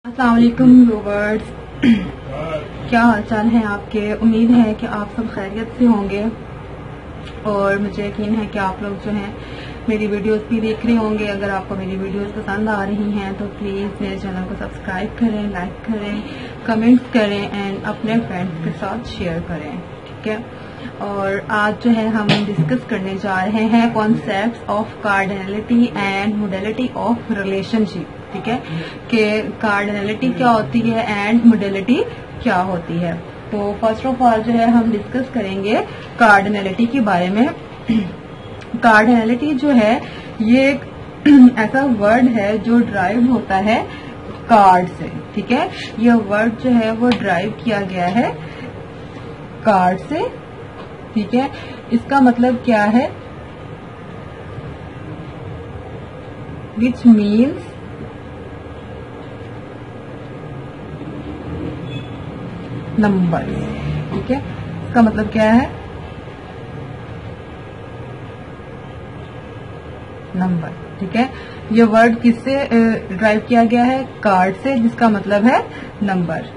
अस्सलाम वालेकुम व्यूअर्स, क्या हालचाल है आपके। उम्मीद है कि आप सब खैरियत से होंगे और मुझे यकीन है कि आप लोग जो हैं मेरी वीडियोस भी देख रहे होंगे। अगर आपको मेरी वीडियोस पसंद आ रही हैं तो प्लीज़ मेरे चैनल को सब्सक्राइब करें, लाइक करें, कमेंट्स करें एंड अपने फ्रेंड्स के साथ शेयर करें, ठीक है। और आज जो है हम डिस्कस करने जा रहे हैं concepts of cardinality and modality of relationship, ठीक है, कि कार्डिनलिटी क्या होती है एंड मोडेलिटी क्या होती है। तो फर्स्ट ऑफ ऑल जो है हम डिस्कस करेंगे कार्डिनलिटी के बारे में। कार्डिनलिटी जो है ये एक ऐसा वर्ड है जो ड्राइव होता है कार्ड से, ठीक है। यह वर्ड जो है वो ड्राइव किया गया है कार्ड से, ठीक है। इसका मतलब क्या है, विच मीन्स नंबर, ठीक है। इसका मतलब क्या है, नंबर, ठीक है। ये वर्ड किससे ड्राइव किया गया है, कार्ड से, जिसका मतलब है नंबर।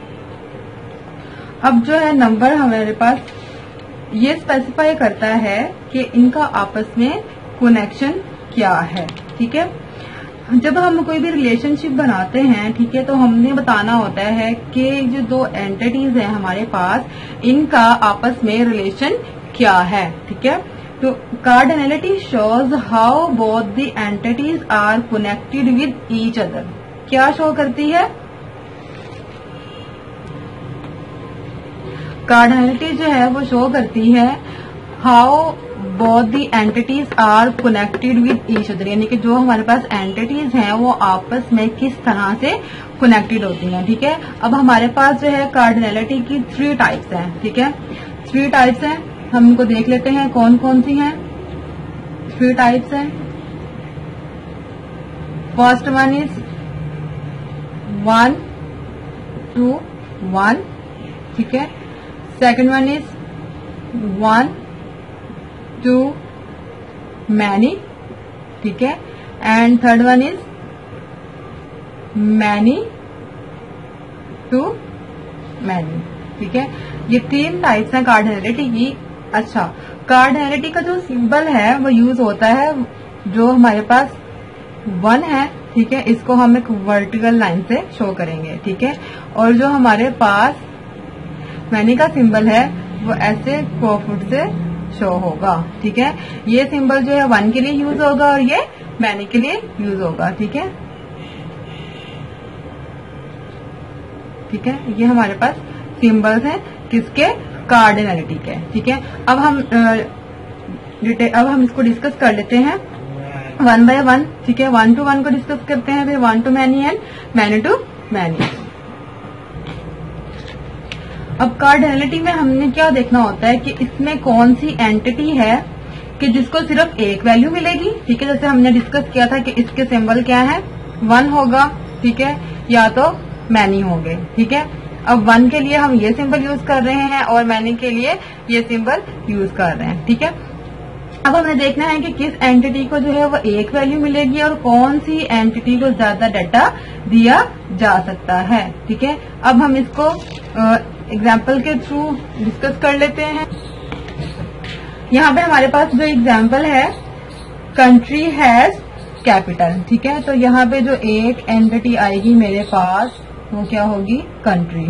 अब जो है नंबर हमारे पास ये स्पेसिफाई करता है कि इनका आपस में कनेक्शन क्या है, ठीक है। जब हम कोई भी रिलेशनशिप बनाते हैं, ठीक है, तो हमने बताना होता है कि जो दो एंटिटीज हैं हमारे पास, इनका आपस में रिलेशन क्या है, ठीक है। तो cardinality shows how both the entities are connected with each other. क्या शो करती है, कार्डिनलिटी जो है वो शो करती है how both the entities are connected with each other, यानी कि जो हमारे पास एंटिटीज हैं वो आपस में किस तरह से कनेक्टेड होती हैं, ठीक है। अब हमारे पास जो है कार्डिनलिटी की 3 टाइप्स हैं, ठीक है। 3 टाइप्स हैं, हम इनको देख लेते हैं कौन कौन सी हैं। 3 टाइप्स हैं। फर्स्ट वन इज 1 to 1, ठीक है। Second one is 1 to many, ठीक है। And third one is many to many, ठीक है। ये 3 टाइप्स हैं कार्डिनलिटी की। अच्छा, कार्डिनलिटी का जो सिंबल है वो यूज होता है, जो हमारे पास 1 है, ठीक है, इसको हम एक वर्टिकल लाइन से शो करेंगे, ठीक है। और जो हमारे पास मैनी का सिंबल है वो ऐसे क्रॉफुट से शो होगा, ठीक है। ये सिंबल जो है 1 के लिए यूज होगा और ये मैनी के लिए यूज होगा, ठीक है, ठीक है। ये हमारे पास सिंबल्स हैं किसके, कार्डिनलिटी के, ठीक है। अब हम इसको डिस्कस कर लेते हैं 1 by 1, ठीक है। 1 to 1 को डिस्कस करते हैं, फिर 1 to many and many to many। अब कार्डिनलिटी में हमने क्या देखना होता है कि इसमें कौन सी एंटिटी है कि जिसको सिर्फ एक वैल्यू मिलेगी, ठीक है। जैसे हमने डिस्कस किया था कि इसके सिंबल क्या है, 1 होगा, ठीक है, या तो मैनी होंगे, ठीक है। अब 1 के लिए हम ये सिंबल यूज कर रहे हैं और मैनी के लिए ये सिंबल यूज कर रहे हैं, ठीक है। अब हमें देखना है कि किस एंटिटी को जो है वो एक वैल्यू मिलेगी और कौन सी एंटिटी को ज्यादा डाटा दिया जा सकता है, ठीक है। अब हम इसको एग्जाम्पल के थ्रू डिस्कस कर लेते हैं। यहाँ पे हमारे पास जो एग्जाम्पल है, कंट्री हैज कैपिटल, ठीक है। तो यहाँ पे जो एक एंटिटी आएगी मेरे पास वो क्या होगी, कंट्री,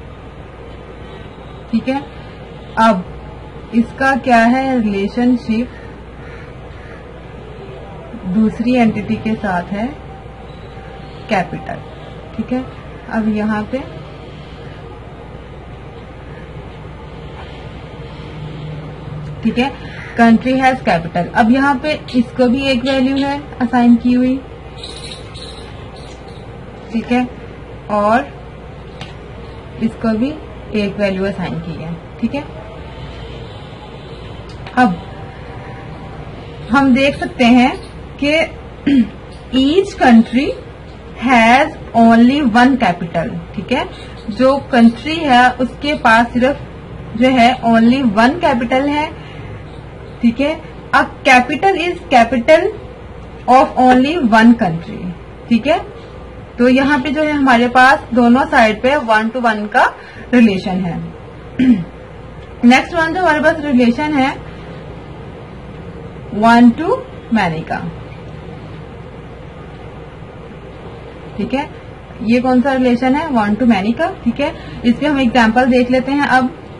ठीक है। अब इसका क्या है, रिलेशनशिप दूसरी एंटिटी के साथ है कैपिटल, ठीक है। अब यहाँ पे ठीक है, कंट्री हैज कैपिटल। अब यहाँ पे इसको भी एक वैल्यू है असाइन की हुई, ठीक है, और इसको भी एक वैल्यू असाइन की है, ठीक है। अब हम देख सकते हैं कि each country has only 1 capital, ठीक है। जो कंट्री है उसके पास सिर्फ जो है ओनली 1 कैपिटल है, ठीक है। A capital is capital of only 1 country, ठीक है। तो यहाँ पे जो है हमारे पास दोनों साइड पे 1 to 1 का रिलेशन है। नेक्स्ट वन जो हमारे पास रिलेशन है 1 to many का, ठीक है। ये कौन सा रिलेशन है? 1 to many का, ठीक है। इसके हम एग्जांपल देख लेते हैं।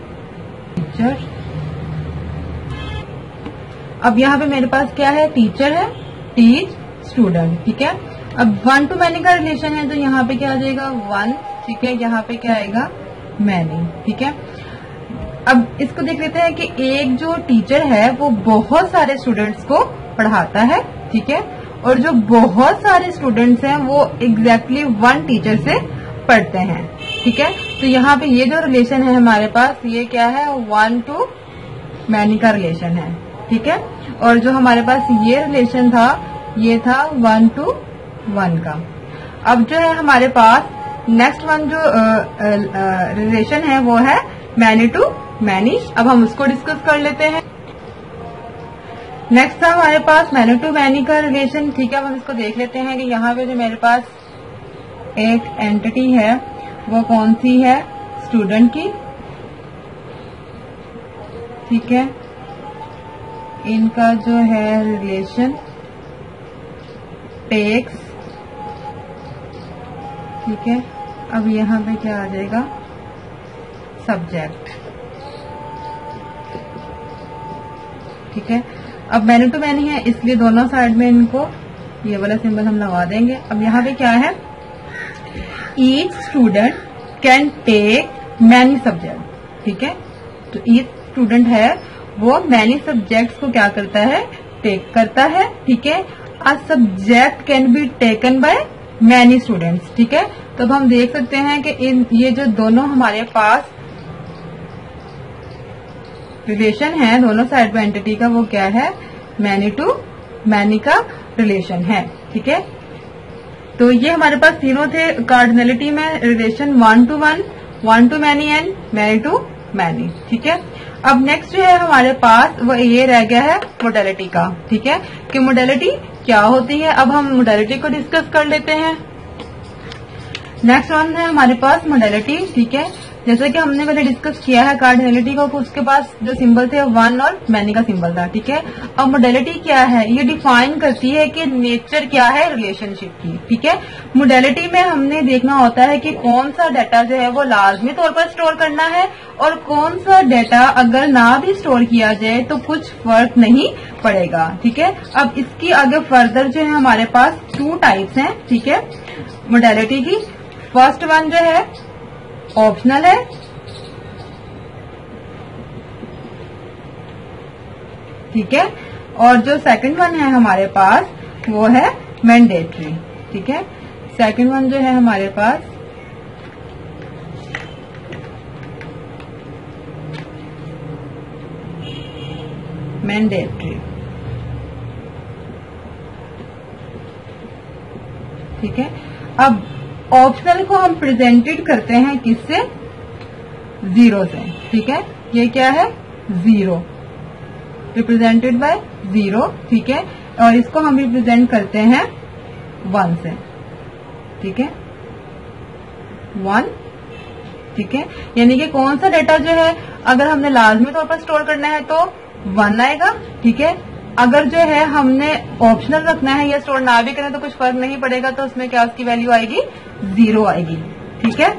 अब यहाँ पे मेरे पास क्या है? टीचर है, टीच, स्टूडेंट, ठीक है। अब 1 to many का रिलेशन है तो यहाँ पे क्या आ जाएगा? 1, ठीक है। यहाँ पे क्या आएगा? many, ठीक है। अब इसको देख लेते हैं कि एक जो टीचर है वो बहुत सारे स्टूडेंट्स को पढ़ाता है, ठीक है, और जो बहुत सारे स्टूडेंट्स हैं वो एग्जैक्टली 1 टीचर से पढ़ते हैं, ठीक है। तो यहाँ पे ये जो रिलेशन है हमारे पास ये क्या है? 1 to many का रिलेशन है, ठीक है। और जो हमारे पास ये रिलेशन था ये था 1 to 1 का। अब जो है हमारे पास नेक्स्ट वन जो रिलेशन है वो है many to many। अब हम उसको डिस्कस कर लेते हैं। नेक्स्ट था हमारे पास many to many का रिलेशन, ठीक है। अब हम इसको देख लेते हैं कि यहाँ पे जो मेरे पास एक एंटिटी है वो कौन सी है? स्टूडेंट की, ठीक है। इनका जो है रिलेशन टेक्स, ठीक है। अब यहाँ पे क्या आ जाएगा? सब्जेक्ट, ठीक है। अब many to many है इसलिए दोनों साइड में इनको ये वाला सिंबल हम लगा देंगे। अब यहाँ पे क्या है? Each student can take many subject, ठीक है। तो ईच स्टूडेंट है वो मैनी सब्जेक्ट्स को क्या करता है? टेक करता है, ठीक है। A subject can be taken by many students, ठीक है। तो अब हम देख सकते हैं कि ये जो दोनों हमारे पास रिलेशन है दोनों साइड पे एंटिटी का वो क्या है? many to many का रिलेशन है, ठीक है। तो ये हमारे पास तीनों थे कार्डिनलिटी में relation 1 to 1, 1 to many and many to many, ठीक है। अब नेक्स्ट जो है हमारे पास वो ये रह गया है मोडेलिटी का, ठीक है, कि मोडेलिटी क्या होती है। अब हम मोडेलिटी को डिस्कस कर लेते हैं। नेक्स्ट वन है हमारे पास मोडेलिटी, ठीक है। जैसे कि हमने पहले डिस्कस किया है कार्डिनलिटी का, उसके पास जो सिंबल थे 1 और मैनी का सिंबल था, ठीक है। अब मोडेलिटी क्या है? ये डिफाइन करती है कि नेचर क्या है रिलेशनशिप की, ठीक है। मोडेलिटी में हमने देखना होता है कि कौन सा डाटा जो है वो लाजमी तौर पर स्टोर करना है और कौन सा डाटा अगर ना भी स्टोर किया जाए तो कुछ फर्क नहीं पड़ेगा, ठीक है। अब इसकी आगे फर्दर जो है हमारे पास 2 टाइप्स हैं, ठीक है, मोडेलिटी की। फर्स्ट वन जो है ऑप्शनल है, ठीक है, और जो सेकंड वन है हमारे पास वो है मैंडेटरी, ठीक है। सेकंड वन जो है हमारे पास मैंडेटरी, ठीक है। अब ऑप्शनल को हम प्रेजेंटेड करते हैं किससे? 0 से, ठीक है। ये क्या है? 0, रिप्रेजेंटेड बाय 0, ठीक है। और इसको हम रिप्रेजेंट करते हैं 1 से, ठीक है, 1, ठीक है। यानी कि कौन सा डेटा जो है अगर हमने लाजमी तौर पर स्टोर करना है तो 1 आएगा, ठीक है। अगर जो है हमने ऑप्शनल रखना है या स्टोर ना भी करें तो कुछ फर्क नहीं पड़ेगा, तो उसमें क्या उसकी वैल्यू आएगी? 0 आएगी, ठीक है।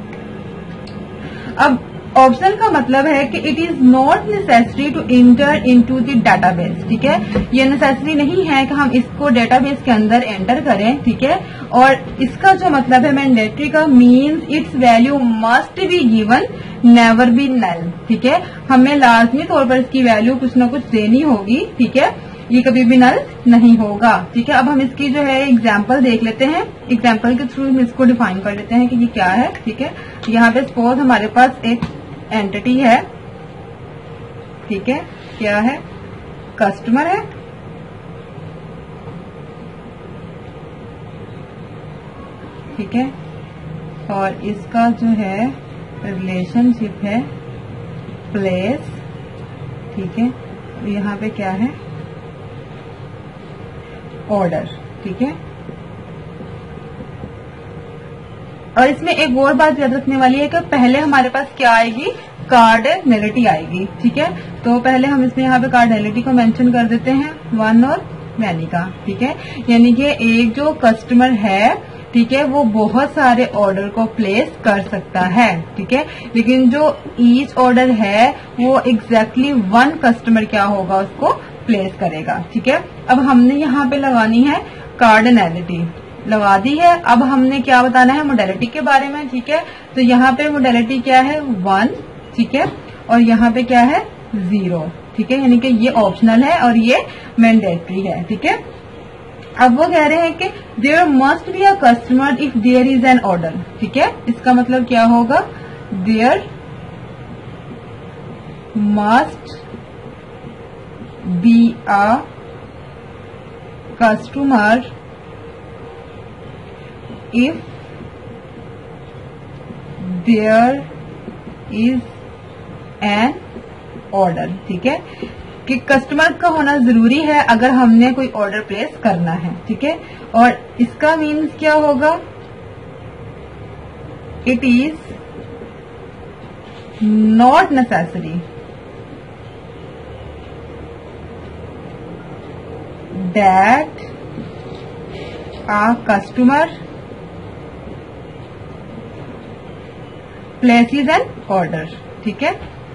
अब ऑप्शनल का मतलब है कि it is not necessary to enter into the database, ठीक है। ये नेसेसरी नहीं है कि हम इसको डाटाबेस के अंदर एंटर करें, ठीक है। और इसका जो मतलब है मैंडेटरी का means its value must be given, never be null, ठीक है। हमें लाजमी तौर पर इसकी वैल्यू कुछ न कुछ देनी होगी, ठीक है, ये कभी भी नल नहीं होगा, ठीक है। अब हम इसकी जो है एग्जाम्पल देख लेते हैं, एग्जाम्पल के थ्रू हम इसको डिफाइन कर लेते हैं कि ये क्या है, ठीक है। यहाँ पे सपोज हमारे पास एक एंटिटी है, ठीक है, क्या है? कस्टमर है, ठीक है, और इसका जो है रिलेशनशिप है प्लेस, ठीक है। यहाँ पे क्या है? ऑर्डर, ठीक है। और इसमें एक और बात याद रखने वाली है कि पहले हमारे पास क्या आएगी, कार्डिनलिटी आएगी। ठीक है, तो पहले हम इसमें यहाँ पे कार्डिनलिटी को मेंशन कर देते हैं, वन और मैनी का। ठीक है, यानी कि एक जो कस्टमर है, ठीक है, वो बहुत सारे ऑर्डर को प्लेस कर सकता है। ठीक है, लेकिन जो ईच ऑर्डर है वो एग्जैक्टली वन कस्टमर क्या होगा, उसको प्लेस करेगा। ठीक है, अब हमने यहाँ पे लगानी है कार्डिनलिटी, लगा दी है। अब हमने क्या बताना है, मोडेलिटी के बारे में। ठीक है, तो यहाँ पे मोडेलिटी क्या है, 1। ठीक है, और यहाँ पे क्या है, 0। ठीक है, यानी कि ये ऑप्शनल है और ये मैंडेटरी है। ठीक है, अब वो कह रहे हैं कि there must be a customer if there is an order. ठीक है, इसका मतलब क्या होगा, there must be a customer if there is an order। ठीक है, कि कस्टमर का होना जरूरी है अगर हमने कोई ऑर्डर प्लेस करना है। ठीक है, और इसका मीन्स क्या होगा, it is not necessary that a customer places an order। ठीक है,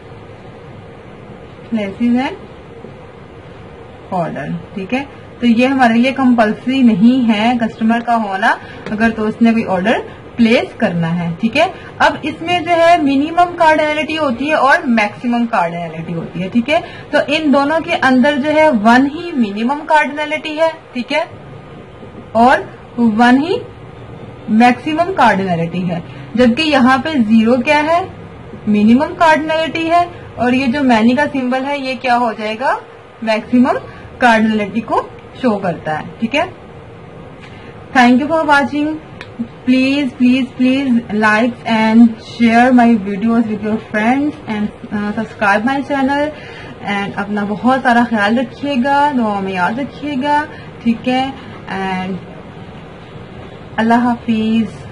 places an order। ठीक है, तो ये हमारे लिए कंपल्सरी नहीं है कस्टमर का होना अगर तो उसने कोई ऑर्डर प्लेस करना है। ठीक है, अब इसमें जो है मिनिमम कार्डिनलिटी होती है और मैक्सिमम कार्डिनलिटी होती है। ठीक है, तो इन दोनों के अंदर जो है 1 ही मिनिमम कार्डिनलिटी है। ठीक है, और 1 ही मैक्सिमम कार्डिनलिटी है, जबकि यहाँ पे 0 क्या है, मिनिमम कार्डिनलिटी है, और ये जो मैनी का सिंबल है ये क्या हो जाएगा, मैक्सिमम कार्डिनलिटी को शो करता है। ठीक है, thank you for watching. Please please please like and share my videos with your friends and subscribe my channel. And अपना बहुत सारा ख्याल रखिएगा, दुआ में याद रखिएगा। ठीक है, एंड अल्लाह हाफिज।